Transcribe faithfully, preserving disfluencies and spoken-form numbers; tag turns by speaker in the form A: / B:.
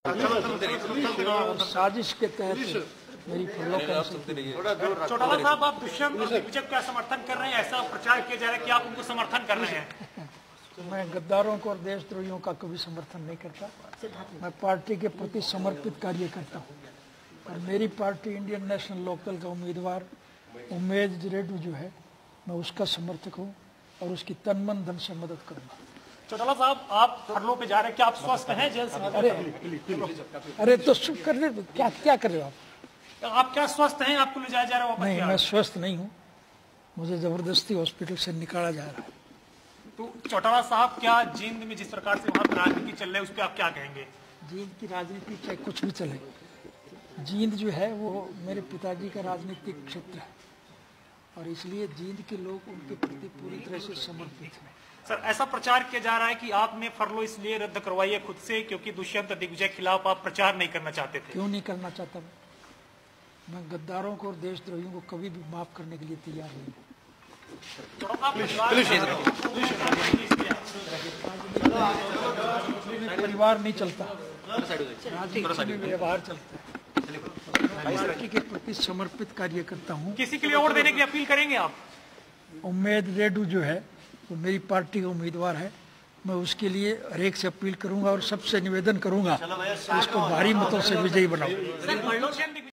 A: साजिश के तहत मेरी
B: चौटाला साहब, आप दुष्यंत दिग्विजय का समर्थन कर रहे हैं, ऐसा प्रचार किया जा रहा है कि आप उनको समर्थन कर रहे हैं।
A: मैं गद्दारों को और देशद्रोहियों का कभी समर्थन नहीं करता। मैं पार्टी के प्रति समर्पित कार्य करता हूँ और मेरी पार्टी इंडियन नेशनल लोकदल का उम्मीदवार उमेद रेड्डी जो है, मैं उसका समर्थक हूँ और उसकी तन मन धन से मदद करूँगा।
B: चौटाला साहब, आप फरलों पे जा रहे हैं, क्या आप स्वस्थ हैं जेल से?
A: अरे अरे तो चुप कर रहे, क्या क्या कर रहे हो आप?
B: आप क्या स्वस्थ हैं? आपको ले जाया जा रहा है वापस?
A: नहीं, मैं स्वस्थ नहीं हूँ, मुझे जबरदस्ती हॉस्पिटल से निकाला जा रहा है।
B: तो चौटाला साहब, क्या जींद में जिस प्रकार से वहाँ पर राजनीति चल रही है उस पर आप क्या कहेंगे?
A: जींद की राजनीति चाहे कुछ भी चले, जींद जो है वो मेरे पिताजी का राजनीतिक क्षेत्र है और इसलिए जींद के लोग उनके प्रति पूरी तरह से समर्पित हैं।
B: सर, ऐसा प्रचार किया जा रहा है कि आपने फरलो इसलिए रद्द करवाई है खुद से क्योंकि दुष्यंत दिग्विजय के खिलाफ आप प्रचार नहीं करना चाहते थे।
A: क्यों नहीं करना चाहता? मैं मैं गद्दारों को और देशद्रोहियों को कभी भी माफ करने के लिए तैयार नहीं हूँ। परिवार नहीं चलता, राजनीति में व्यवहार चलता है। पार्टी के प्रति समर्पित कार्य करता हूँ।
B: किसी के लिए वोट देने की अपील करेंगे आप?
A: उमेद रेड्डी जो है वो मेरी पार्टी का उम्मीदवार है, मैं उसके लिए हरेक से अपील करूंगा और सबसे निवेदन करूंगा कि उसको भारी मतों से विजयी बनाऊं।